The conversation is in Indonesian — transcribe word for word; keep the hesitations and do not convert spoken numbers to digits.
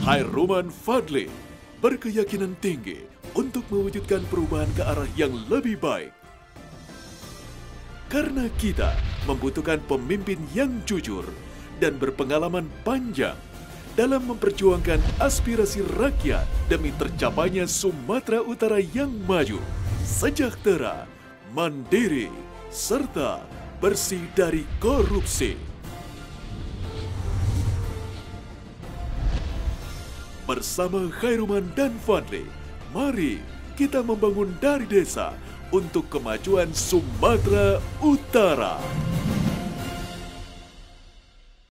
Khairuman Fadli berkeyakinan tinggi untuk mewujudkan perubahan ke arah yang lebih baik. Karena kita membutuhkan pemimpin yang jujur dan berpengalaman panjang dalam memperjuangkan aspirasi rakyat demi tercapainya Sumatera Utara yang maju, sejahtera, mandiri, serta bersih dari korupsi. Bersama Khairuman dan Fadli, mari kita membangun dari desa untuk kemajuan Sumatera Utara.